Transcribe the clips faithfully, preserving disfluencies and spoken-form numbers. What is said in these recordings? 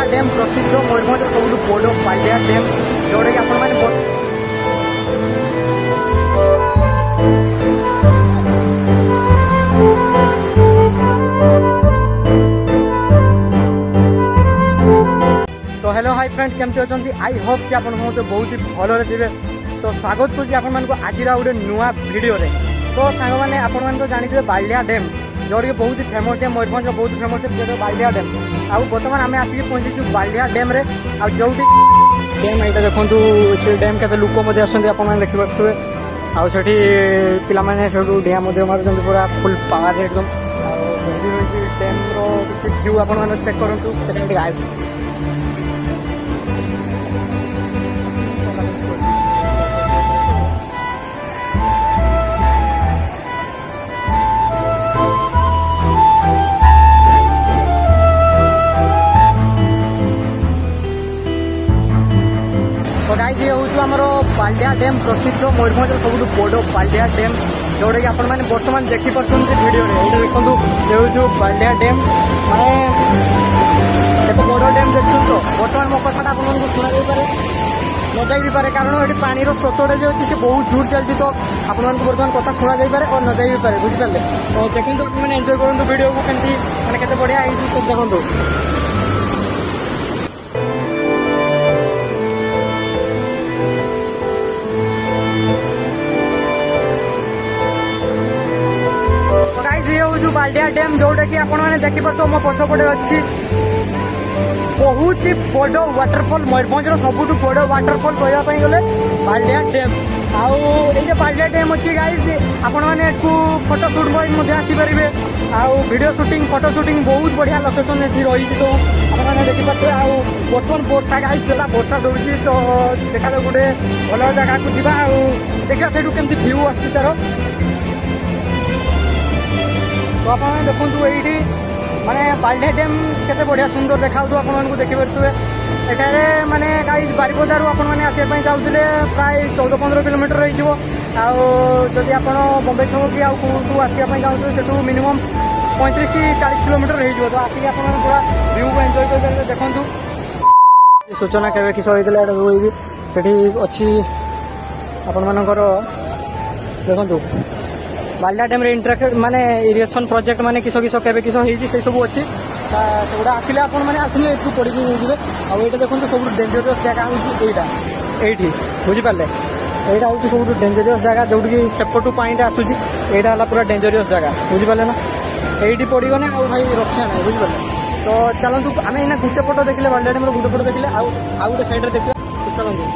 Dam प्रसिद्ध मयूरभंज सब बड़ बालिया डैम जोटा कि आपण तो हेलो हाई फ्रेंड्स केमती अच्छा आई होप कि आप बहुत ही भल थे। तो स्वागत करुँच आप आज गोटे नुआ भिडियो रे। तो सांग मैंने आपण तो जानते बालिया डैम जोड़ कि बहुत ही फेमस डैम मयूरभंज बहुत फेमस डैम बालिया डैम। आउ बर्तमान आम आसिक पहुंचीचु बालिया डैम रे। आ जो डैम यहाँ देखो डैम के लोक देखिए आउे पे डिया मार्च पूरा फुल पावर एकदम डैम रो व्यू आप चेक करूँ गाइस। तो गाइस ये हूँ आमर बालिया डैम प्रसिद्ध मयूरभंज सब बड़ बालिया डैम जोटा कि आपण मैंने बर्तमान देखिपुं भिडियो ये देखो ये हूँ बालिया डैम माने एक बड़ डैम देखु। तो बर्तमान मो कथा आपको शुणा जापे न जाई भी पारे कारण ये पानी स्रोतटा जो अच्छी बहुत जोर चलती। तो आपको बर्तमान कथा शुणा जापे और न जाई भी पारे बुझिपारे। तो देखो मैंने एंजॉय करूँ भिडियो को केमती मैंने केते बढ़िया देखो। बालिया डैम जोटा कि आपण मैंने देखिपे मो पछपटे अच्छी बहुत ही बड़ वाटरफॉल मयूरभंज सबुठ बड़ वाटरफॉल कहवाई गले बालिया डैम। आउ ये बालिया डैम अच्छी गाइस आपण मैंने फोटो सुट आसीपारे आउ वीडियो शूटिंग फोटो शूटिंग बहुत बढ़िया लोकेशन ये रही। तो आपने देखिपे आउ बर्तमान वर्षा गाइस देला वर्षा दौड़ी। तो देखा गोटे भल जगह को जा देखा से केमती व्यू आस तार। तो आप देखो ये माने बालिया डैम केते बढ़िया सुंदर देखा आपको देखिपे एठारे माने गाइस बारिपदारू आप आसपाई चाहूले प्राय चौदह पंद्रह किलोमीटर रही आप बम्बे छो कि आसपाई चाहते से मिनिमम पैंतीस चालीस किलोमीटर हो। तो आसिक आप पूरा व्यू को एंजॉय कर देखु। सूचना केवे किस से अच्छी आपण देखु बालिया डैम रे इंटरेक्ट माने इरिगेशन प्रोजेक्ट माने किस किस केवे किस से सब अच्छी सेगुड़ा आसिले आप आसिले ये पड़ी जाए। आईटा देखो सब डेंजरियस जगह होता ये बुझिपारे यहाँ हूँ सब डेंजरियस जगह जो कि सेपटू पानी आसूसी यहाँ पूरा डेंजरियस जगह बुझिपारे ना ये पड़गने आउ भाई रक्षा ना बुझिपारे। तो चलतु आम यहाँ गोटे पट देखिले बालिया डैम गोटे पट देखिले आउ गोटे साइड देखिए चलते।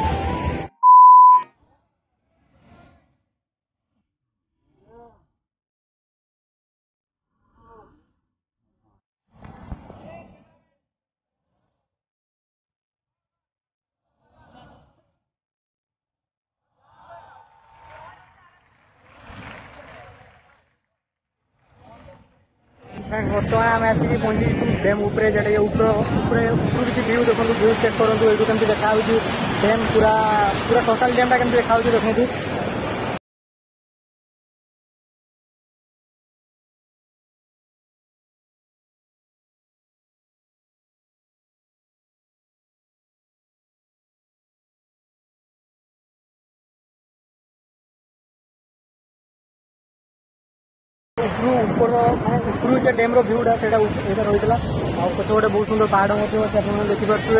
बर्तमान आम आसिक पहुंची डैम उपरे जो ऊपर किसी व्यू देखो व्यू चेक करूँ ये कमी देखा डैम पूरा पूरा टोटाल डैमटा केमती देखा देखो। ऊपर माने ऊपर जो डैम भ्यूटा से रही है पच गोटे बहुत सुंदर पहाड़ देखिपे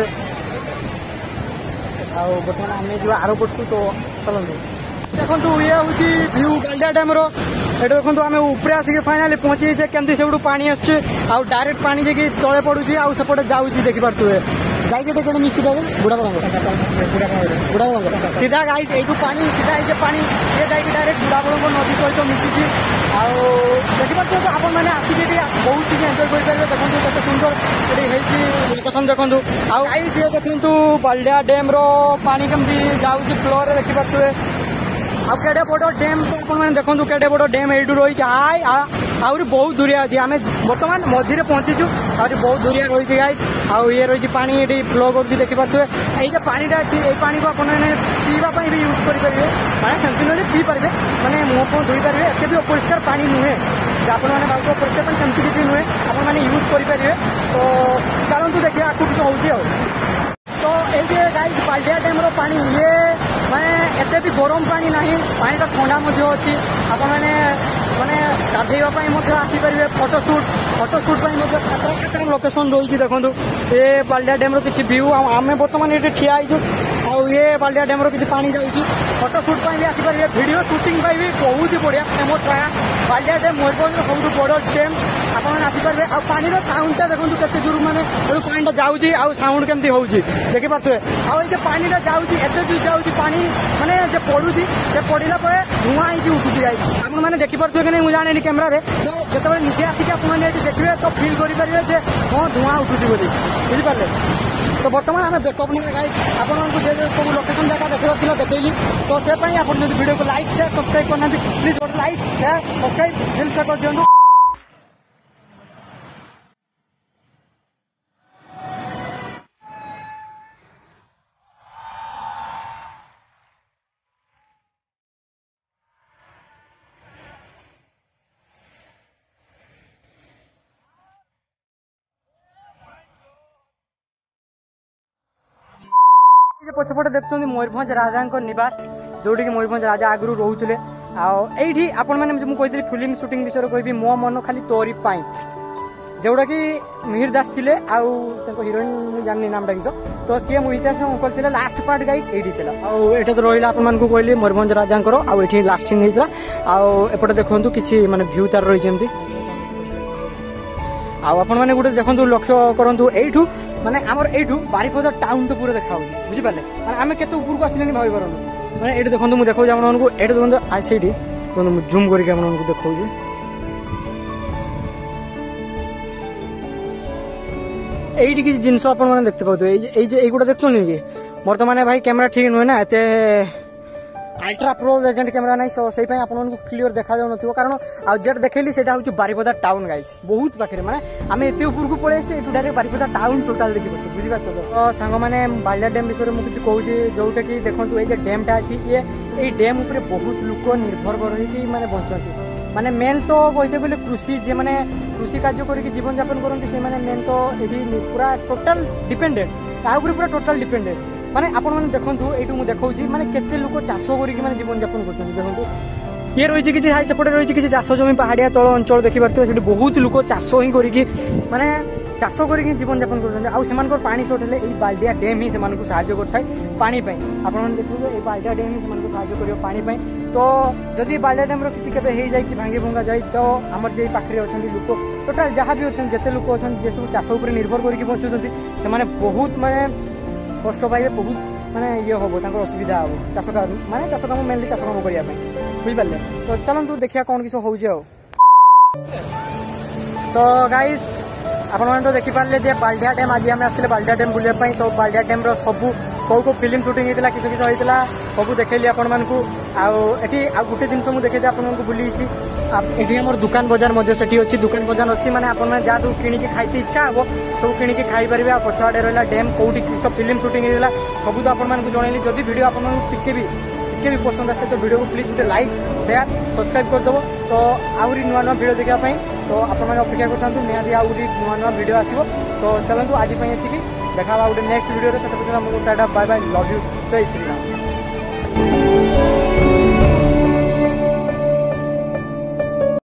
बर्तमान आम जो आर पटू। तो चलते देखो ये हूँ व्यू बालिया डैम ये देखो आम ऊपर आसिक फाइनाली पहुंची केमती से पानी आसुचे डायरेक्ट पानी जाकि तले पड़ुची आउटे जाऊँगी देखिपे जाइए देखो मिसी पाए बुढ़ा बुढ़ा सीधा गाइस यू पानी सीधा ये पानी ये जाकि डायरेक्ट बुढ़ा बड़ नदी सहित मिसी देखिपे आप मैंने आसिक बहुत चीज एंजॉय करेंगे। देखो केते सुंदर ये लोकेशन देखो आइस ये देखो बालिया डैम रो पानी केमती जाऊँगी फ्लोर देखिपे आउ केडे बड़ डैम आपने देखो केडे बड़ डैम यू रही आए आहरी बहुत दूरिया अच्छी आम बर्तमान मझे पहुंचीचु आहरी बहुत दूरिया रही गाइस आउ ये रही पानी ये फ्लो कर देखिपे ये पानीटा अच्छी ये पानी को आपने पीवाई भी यूज करेंगे माने सेमती नुहे पी पारे माने मुह को धोई पारे एत भी अपरिष्कार पानी नुहे आपण मैंने भाव प्रोटेक्शन सेमती किसी नुहे आपण मैंने यूज करेंगे। तो चलतु देखिए आगे किस हो। तो ये गाइस बाल्डिया डैम रो पानी ये माने एते भी गरम पानी नहीं, पानी तो ठंडा मध्य अच्छी। आपण मैंने माने गाधेवा आसीपारे फोटोशूट फोटोशूट लोकेशन रही। देखो ये बाल्डिया डैम रो किसी व्यू आम बर्तमान ये ठिया आउ ये बाल्डिया डैम रो किसी पानी जाऊँगी फोटोशूट भी आसीपारे वीडियो शूटिंग भी बहुत ही बढ़िया फेमस रहा बाल्डिया डैम मयूरभंज सब बड़ डैम आपने आसीपारे। आ पानी साउंडटा देखो केते दूर माने पानी जाऊँगी आउ साउंड केमती हो देखिपे आउ ये पानी जाऊँगी एत दूर जाऊँगी पानी माने जो पड़ुची से पड़ा पर धुआं ही उठुची गाइस आप मैंने देखिपे कि नहीं मुझे जाने कैमेरा तो जो निजे आसिक आपने देखिए तो फिल करेंगे जे हाँ धुआं उठुची बोली बुझिपारे। तो बर्तमान आम बैकअप नहीं गाइस आपको सब लोकेशन जगह देखा देखी तो से आप वीडियो को लाइक शेयर सब्सक्राइब करना प्लीज गोटे लाइक शेयर सब्सक्राइब दिल से कर दिखाँ। पछपटे देखते मयूरभंज राजा निवास जोटी कि मयूरभंज राजा आगु रोते आईठी आपण मैंने मुझे फिल्म शूटिंग विषय कहि मो मन खाली तोरी पाई जोटा कि मिहिर दास थे आउ हिरोइन जानी नाम किस तो सी मुहितास करते लास्ट पार्ट गाइस ये आठ तो रहा आपको कहली मयूरभंज राजा आठी लास्टिंग होता आपटे देखो कि मानते भ्यू तार रही आपण मैंने गोटे देखो लक्ष्य करूँ यू माने आमर एठू बारिपदा टाउन तो पूरा देखा बुझिपारे माने आमे केते ऊपर को आसिलेनी भाई परंतु माने एठी देखंतु मु देखौ जे हमन को एठी देखंतु आ सेठी तो मु जूम करके हमन को देखौ जे एठी कि जिंस आपण माने देखते पाउतो ए जे एगुडा देखतो नि कि मोर तो माने भाई कैमरा ठीक नय ना एते अल्ट्रा प्रो लेजेंड कैमरा नहीं सो से आपन को क्लियर देखा जाउ नथिबो कारण आ जेट देखैली सेटा होची बारिपदा टाउन गाइस बहुत पाखरे माने आमे एते ऊपर को पळे से एटू डायरेक्ट बारिपदा टाउन टोटल देखि पछे बुझि पाछो तो संग माने बाल्डिया डैम विषय मु किछ कहूची जोटा कि देखंतु ए जे डैम टा अछि ये ए डैम ऊपर बहुत लोक निर्भर करही कि माने बंचती माने मेन तो कहते बोले कृषि जे माने कृषि कार्य करके जीवन यापन करती से माने मेन तो एठी पूरा टोटल डिपेंडेंट ता ऊपर पूरा टोटल डिपेंडेंट माने आपण माने देखंतु एटू मु देखौची माने केते लोक चाष करिक माने जीवन यापन करछन देखंतु ये रही किसी हाई सेपटे रही किसी चाष जमी पहाड़िया तल अंचल देखिपे बहुत लोक चाष ही करिकी माने चाष करके जीवन यापन कर पानी सर्ट हेले बाल्डिया डैम ही से साहाय्य करथाय पानी पई आपण देखो ये बाल्डिया डैम ही से साहाय्य करियो पानी पई। तो जदि बाल्डिया डैम रो किछि केबे हे जाय कि भांगी भंगा जाय तो हमर जे पाखरे अछंती लोक टोटल जहाँ भी अछन जते लोक अछन जे सब चाष ऊपर निर्भर करके बंचुछंती से माने बहुत माने कष्ट पाइबे बहुत माने ये हम तांकर असुविधा हम चाष काम माने चाष काम मेनली चाष काम करिया बुझिपारे। तो चलतु देखिया कौन किस हो तो गाइस आपण तो देखिपारे जे बाल्डिया डैम आज आम आसते बाल्डिया डैम बुलापी तो बाल्डिया डैम रबू कौ कौ फिल्म शूटिंग होता किस किस होता सब देखली आपण मानू आठी आ गोटे जिन मुझे देखी आपको बुली ये आम दुकान बजार से अच्छी दुकान बजार अच्छी मैंने आपने जहाँ किणिकी खाई इच्छा हे सब किणिकी खाई पारे आ पछआड़े रहा डैम कौटी किस फिल्म शूटिंग होता सब तो आपको जनइली जदि वीडियो आपको टिके भी टिके भी पसंद आसे तो वीडियो को प्लीज गोटे लाइक शेयर सब्सक्राइब करदेव तो आहरी नुआ नुआ वीडियो देखापी तो आपने अपेक्षा करता निहाती आहरी नुआ नुआ वीडियो आसो तो चलतु आज ये देखा गोटे नेक्स्ट वीडियो से बाय बाय लव यू जय श्री राम।